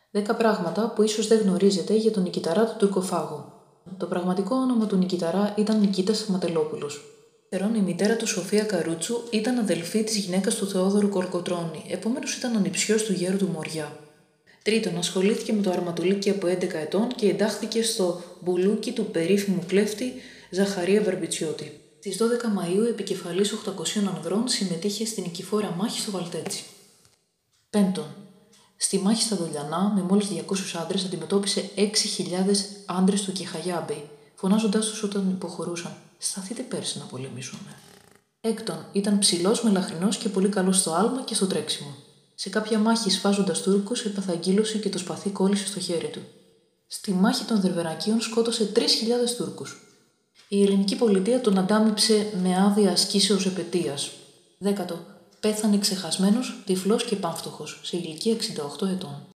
10 πράγματα που ίσως δεν γνωρίζετε για τον Νικηταρά του Τουρκοφάγο. Το πραγματικό όνομα του Νικηταρά ήταν Νικήτας Ματελόπουλος. Δεύτερον, η μητέρα του Σοφία Καρούτσου ήταν αδελφή της γυναίκας του Θεόδωρου Κολοκοτρώνη, επομένως ήταν ανιψιός του γέρου του Μοριά. Τρίτον, ασχολήθηκε με το αρματολίκι από 11 ετών και εντάχθηκε στο μπουλούκι του περίφημου κλέφτη Ζαχαρία Βερμπιτσιώτη. Στις 12 Μαΐου, επικεφαλής 800 ανδρών συμμετείχε στην νικηφόρα μάχη στο Βαλτέτσι. Πέμπτον, στη μάχη στα Δολιανά, με μόλις 200 άντρες, αντιμετώπισε 6.000 άντρες του Κεχαγιάμπη, φωνάζοντάς τους όταν υποχωρούσαν: «Σταθείτε πέρσι να πολεμήσουμε». Έκτον, ήταν ψηλός, μελαχρινός και πολύ καλός στο άλμα και στο τρέξιμο. Σε κάποια μάχη σφάζοντας Τούρκους, έπαθε αγκύλωση και το σπαθί κόλλησε στο χέρι του. Στη μάχη των Δερβερακίων σκότωσε 3.000 Τούρκους. Η ελληνική πολιτεία τον αντάμιψε με άδεια ασκήσεως επετείας. 10. Πέθανε ξεχασμένος, τυφλός και πανφτωχός, σε ηλικία 68 ετών.